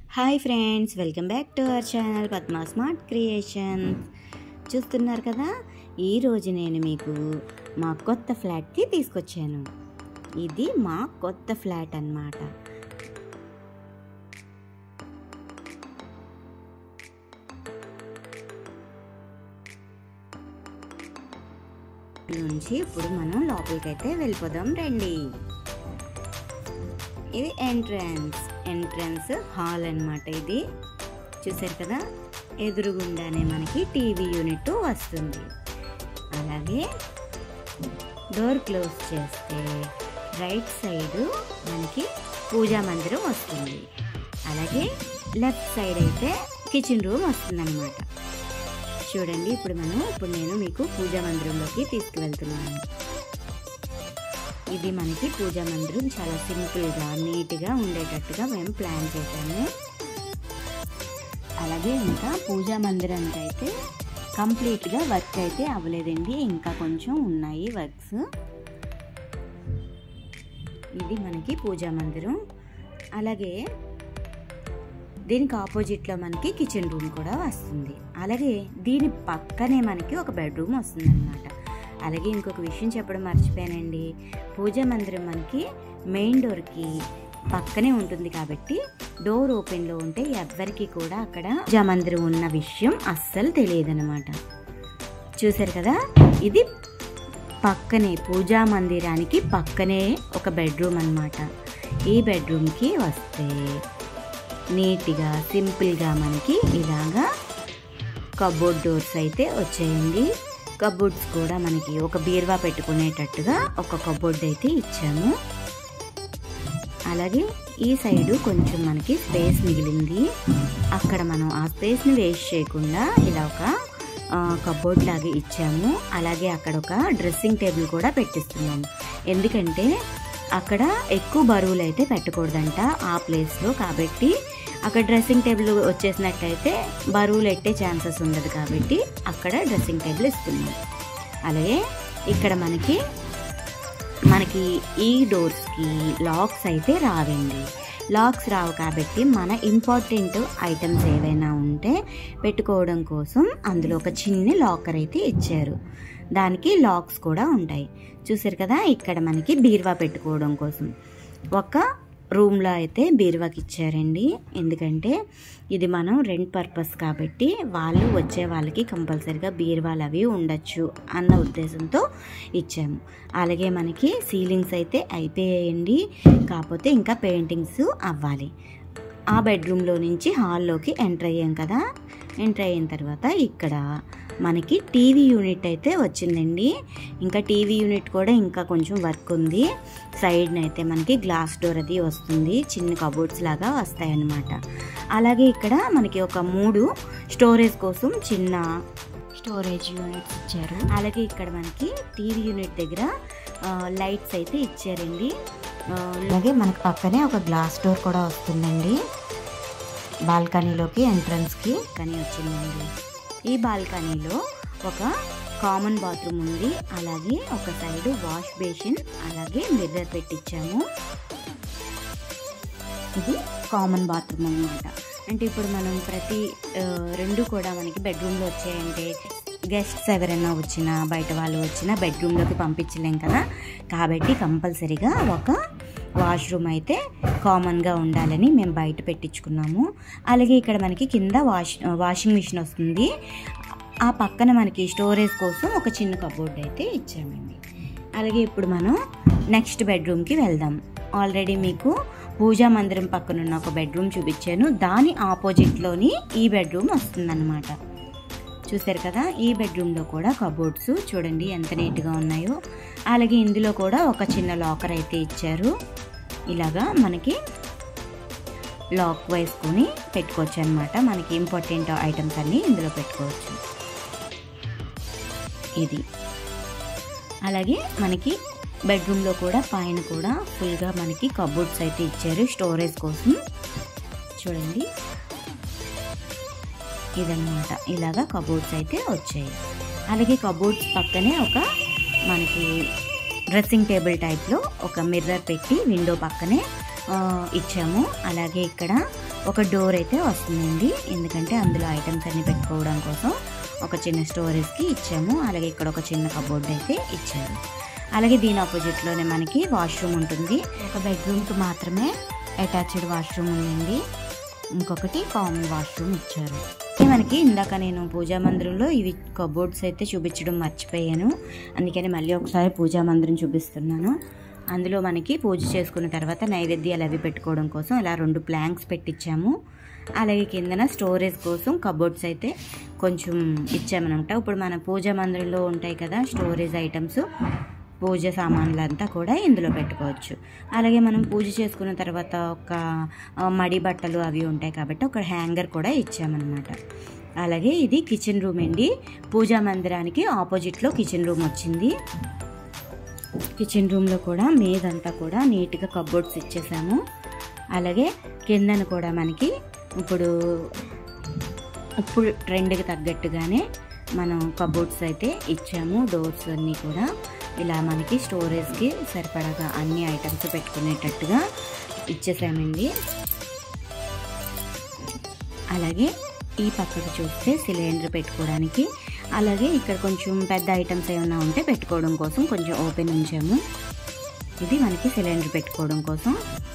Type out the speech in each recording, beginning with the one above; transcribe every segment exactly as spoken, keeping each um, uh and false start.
Hi friends, welcome back to our channel Padma smart creations. చూస్తున్నారు కదా, ఈరోజు నేను మీకు మా కొత్త ఫ్లాట్కి తీసుకొచ్చాను. ఇది మా కొత్త ఫ్లాట్ అన్నమాట. నుంచి ఇప్పుడు మనం లోపలికైతే వెళ్ళిపోదాం రండి. ఇది ఎంట్రన్స్ ఎంట్రన్స్ హాల్ అన్నమాట. ఇది చూసారు కదా, ఎదురుగుండానే మనకి టీవీ యూనిట్ వస్తుంది. అలాగే డోర్ క్లోజ్ చేస్తే రైట్ సైడ్ మనకి పూజా మందిరం వస్తుంది. అలాగే లెఫ్ట్ సైడ్ అయితే కిచెన్ రూమ్ వస్తుంది అన్నమాట. చూడండి, ఇప్పుడు మనం ఇప్పుడు నేను మీకు పూజా మందిరంలోకి తీసుకువెళ్తున్నాను. ఇది మనకి పూజా మందిరం చాలా సింపుల్గా నీట్గా ఉండేటట్టుగా మేము ప్లాన్ చేశాము. అలాగే ఇంకా పూజా మందిరానికి అయితే కంప్లీట్గా వర్క్ అయితే అవ్వలేదండి, ఇంకా కొంచెం ఉన్నాయి వర్క్స్. ఇది మనకి పూజా మందిరం. అలాగే దీనికి ఆపోజిట్లో మనకి కిచెన్ రూమ్ కూడా వస్తుంది. అలాగే దీని పక్కనే మనకి ఒక బెడ్రూమ్ వస్తుంది అన్నమాట. అలాగే ఇంకొక విషయం చెప్పడం మర్చిపోయానండి, పూజా మందిరం మనకి మెయిన్ డోర్కి పక్కనే ఉంటుంది కాబట్టి డోర్ ఓపెన్లో ఉంటే ఎవ్వరికి కూడా అక్కడ పూజా మందిరం ఉన్న విషయం అస్సలు తెలియదు అన్నమాట. చూసారు కదా, ఇది పక్కనే పూజా మందిరానికి పక్కనే ఒక బెడ్రూమ్ అన్నమాట. ఈ బెడ్రూమ్కి వస్తే నీట్గా సింపుల్గా మనకి ఇలాగా కబోర్డ్ డోర్స్ అయితే వచ్చాయండి. కబోర్డ్స్ కూడా మనకి ఒక బీరువా పెట్టుకునేటట్టుగా ఒక కబోర్డ్ అయితే ఇచ్చాము. అలాగే ఈ సైడు కొంచెం మనకి స్పేస్ మిగిలింది, అక్కడ మనం ఆ స్పేస్ని వేస్ట్ చేయకుండా ఇలా ఒక కబోర్డ్ లాగా ఇచ్చాము. అలాగే అక్కడ ఒక డ్రెస్సింగ్ టేబుల్ కూడా పెట్టిస్తున్నాము. ఎందుకంటే అక్కడ ఎక్కువ బరువులు అయితే పెట్టకూడదంట ఆ ప్లేస్లో, కాబట్టి అక్కడ డ్రెస్సింగ్ టేబుల్ వచ్చేసినట్టయితే బరువులు ఎట్టే ఛాన్సెస్ ఉండదు కాబట్టి అక్కడ డ్రెస్సింగ్ టేబుల్ ఇస్తున్నాం. అలాగే ఇక్కడ మనకి మనకి ఈ డోర్స్కి లాక్స్ అయితే రావండి. లాక్స్ రావు కాబట్టి మన ఇంపార్టెంట్ ఐటమ్స్ ఏవైనా ఉంటే పెట్టుకోవడం కోసం అందులో ఒక చిన్న లాకర్ అయితే ఇచ్చారు. దానికి లాక్స్ కూడా ఉంటాయి. చూసారు కదా, ఇక్కడ మనకి బీరువా పెట్టుకోవడం కోసం ఒక రూమ్లో అయితే బీరువాకి ఇచ్చారండి. ఎందుకంటే ఇది మనం రెంట్ పర్పస్ కాబట్టి వాళ్ళు వచ్చే వాళ్ళకి కంపల్సరీగా బీరువాలు అవి ఉండొచ్చు అన్న ఉద్దేశంతో ఇచ్చాము. అలాగే మనకి సీలింగ్స్ అయితే అయిపోయాయండి, కాకపోతే ఇంకా పెయింటింగ్స్ అవ్వాలి. ఆ బెడ్రూమ్లో నుంచి హాల్లోకి ఎంటర్ అయ్యాం కదా, ఎంటర్ అయిన తర్వాత ఇక్కడ మనకి టీవీ యూనిట్ అయితే వచ్చిందండి. ఇంకా టీవీ యూనిట్ కూడా ఇంకా కొంచెం వర్క్ ఉంది. సైడ్న అయితే మనకి గ్లాస్ డోర్ అది వస్తుంది, చిన్న కబోర్డ్స్ లాగా వస్తాయి అన్నమాట. అలాగే ఇక్కడ మనకి ఒక మూడు స్టోరేజ్ కోసం చిన్న స్టోరేజ్ యూనిట్స్ ఇచ్చారు. అలాగే ఇక్కడ మనకి టీవీ యూనిట్ దగ్గర లైట్స్ అయితే ఇచ్చారండి. అలాగే మనకి పక్కనే ఒక గ్లాస్ డోర్ కూడా వస్తుందండి. బాల్కనీలోకి ఎంట్రన్స్కి కానీ వచ్చిందండి. ఈ బాల్కనీలో ఒక కామన్ బాత్రూమ్ ఉంది. అలాగే ఒక సైడు వాష్ బేసిన్, అలాగే మిర్రర్ పెట్టించాము. ఇది కామన్ బాత్రూమ్ అన్నమాట. అంటే ఇప్పుడు మనం ప్రతి రెండు కూడా మనకి బెడ్రూమ్లో వచ్చాయంటే గెస్ట్స్ ఎవరైనా వచ్చినా బయట వాళ్ళు వచ్చినా బెడ్రూమ్లోకి పంపించలేం కదా, కాబట్టి కంపల్సరీగా ఒక వాష్రూమ్ అయితే కామన్గా ఉండాలని మేము బయట పెట్టించుకున్నాము. అలాగే ఇక్కడ మనకి కింద వాష్ వాషింగ్ మిషన్ వస్తుంది. ఆ పక్కన మనకి స్టోరేజ్ కోసం ఒక చిన్న కబోర్డ్ అయితే ఇచ్చామండి. అలాగే ఇప్పుడు మనం నెక్స్ట్ బెడ్రూమ్కి వెళ్దాం. ఆల్రెడీ మీకు పూజా మందిరం పక్కన ఉన్న ఒక బెడ్రూమ్ చూపించాను, దాని ఆపోజిట్లోని ఈ బెడ్రూమ్ వస్తుందన్నమాట. చూసారు కదా, ఈ బెడ్రూమ్లో కూడా కబోర్డ్స్ చూడండి ఎంత నీట్గా ఉన్నాయో. అలాగే ఇందులో కూడా ఒక చిన్న లాకర్ అయితే ఇచ్చారు. ఇలాగా మనకి లాక్ వేసుకొని పెట్టుకోవచ్చు అన్నమాట. మనకి ఇంపార్టెంట్ ఐటమ్స్ అన్నీ ఇందులో పెట్టుకోవచ్చు. ఇది అలాగే మనకి బెడ్రూమ్లో కూడా పైన కూడా ఫుల్గా మనకి కబోర్డ్స్ అయితే ఇచ్చారు స్టోరేజ్ కోసం. చూడండి, ఇదన్నమాట, ఇలాగా కబోర్డ్స్ అయితే వచ్చాయి. అలాగే కబోర్డ్స్ పక్కనే ఒక మనకి డ్రెస్సింగ్ టేబుల్ టైప్లో ఒక మిర్రర్ పెట్టి విండో పక్కనే ఇచ్చాము. అలాగే ఇక్కడ ఒక డోర్ అయితే వస్తుందండి, ఎందుకంటే అందులో ఐటమ్స్ అన్ని పెట్టుకోవడం కోసం ఒక చిన్న స్టోరేజ్కి ఇచ్చాము. అలాగే ఇక్కడ ఒక చిన్న కబోర్డ్ అయితే ఇచ్చారు. అలాగే దీని ఆపోజిట్లోనే మనకి వాష్రూమ్ ఉంటుంది. ఒక బెడ్రూమ్కి మాత్రమే అటాచ్డ్ వాష్రూమ్ ఉందండి, ఇంకొకటి కామన్ వాష్రూమ్ ఇచ్చారు. మనకి ఇందాక నేను పూజా మందిరంలో ఇవి కబోర్డ్స్ అయితే చూపించడం మర్చిపోయాను, అందుకని మళ్ళీ ఒకసారి పూజా మందిరం చూపిస్తున్నాను. అందులో మనకి పూజ చేసుకున్న తర్వాత నైవేద్యాలు అవి పెట్టుకోవడం కోసం ఇలా రెండు ప్లాంక్స్ పెట్టించాము. అలాగే కిందన స్టోరేజ్ కోసం కబోర్డ్స్ అయితే కొంచెం ఇచ్చామన్నమాట. ఇప్పుడు మన పూజా మందిరంలో ఉంటాయి కదా స్టోరేజ్ ఐటమ్స్, పూజ సామాన్లు అంతా కూడా ఇందులో పెట్టుకోవచ్చు. అలాగే మనం పూజ చేసుకున్న తర్వాత ఒక మడి బట్టలు అవి ఉంటాయి కాబట్టి ఒక హ్యాంగర్ కూడా ఇచ్చామన్నమాట. అలాగే ఇది కిచెన్ రూమ్ అండి. పూజా మందిరానికి ఆపోజిట్లో కిచెన్ రూమ్ వచ్చింది. కిచెన్ రూమ్లో కూడా మీదంతా కూడా నీట్గా కబోర్డ్స్ ఇచ్చేసాము. అలాగే కిందన కూడా మనకి ఇప్పుడు ఇప్పుడు ట్రెండ్కి తగ్గట్టుగానే మనం కబోర్డ్స్ అయితే ఇచ్చాము. డోర్స్ అన్నీ కూడా ఇలా మనకి స్టోరేజ్కి సరిపడగా అన్ని ఐటమ్స్ పెట్టుకునేటట్టుగా ఇచ్చేసామండి. అలాగే ఈ పక్కకు చూస్తే సిలిండర్ పెట్టుకోవడానికి, అలాగే ఇక్కడ కొంచెం పెద్ద ఐటమ్స్ ఏమైనా ఉంటే పెట్టుకోవడం కోసం కొంచెం ఓపెన్ ఉంచాము. ఇది మనకి సిలిండర్ పెట్టుకోవడం కోసం.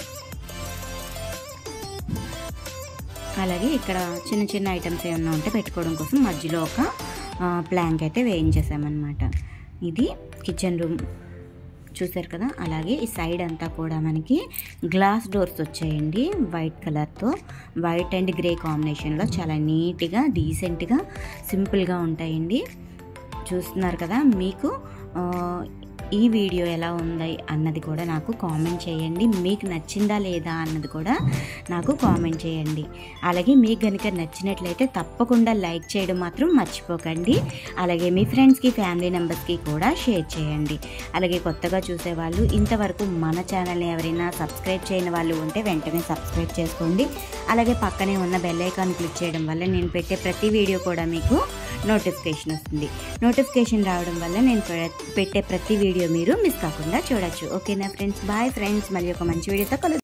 అలాగే ఇక్కడ చిన్న చిన్న ఐటమ్స్ ఏమైనా ఉంటే పెట్టుకోవడం కోసం మధ్యలో ఒక ప్లాంక్ అయితే వేయించేసామన్నమాట. ఇది కిచెన్ రూమ్ చూసారు కదా. అలాగే ఈ సైడ్ అంతా కూడా మనకి గ్లాస్ డోర్స్ వచ్చాయండి, వైట్ కలర్తో. వైట్ అండ్ గ్రే కాంబినేషన్లో చాలా నీట్గా డీసెంట్గా సింపుల్గా ఉంటాయండి. చూస్తున్నారు కదా. మీకు ఈ వీడియో ఎలా ఉంది అన్నది కూడా నాకు కామెంట్ చేయండి. మీకు నచ్చిందా లేదా అన్నది కూడా నాకు కామెంట్ చేయండి. అలాగే మీకు కనుక నచ్చినట్లయితే తప్పకుండా లైక్ చేయడం మాత్రం మర్చిపోకండి. అలాగే మీ ఫ్రెండ్స్కి ఫ్యామిలీ మెంబర్స్కి కూడా షేర్ చేయండి. అలాగే కొత్తగా చూసేవాళ్ళు ఇంతవరకు మన ఛానల్ని ఎవరైనా సబ్స్క్రైబ్ చేయని వాళ్ళు ఉంటే వెంటనే సబ్స్క్రైబ్ చేసుకోండి. అలాగే పక్కనే ఉన్న బెల్ ఐకాన్ క్లిక్ చేయడం వల్ల నేను పెట్టే ప్రతి వీడియో కూడా మీకు నోటిఫికేషన్ వస్తుంది. నోటిఫికేషన్ రావడం వల్ల నేను పెట్టే ప్రతి వీడియో మీరు మిస్ కాకుండా చూడొచ్చు. ఓకేనా ఫ్రెండ్స్, బాయ్ ఫ్రెండ్స్. మళ్ళీ ఒక మంచి వీడియోతో కలుద్దాం.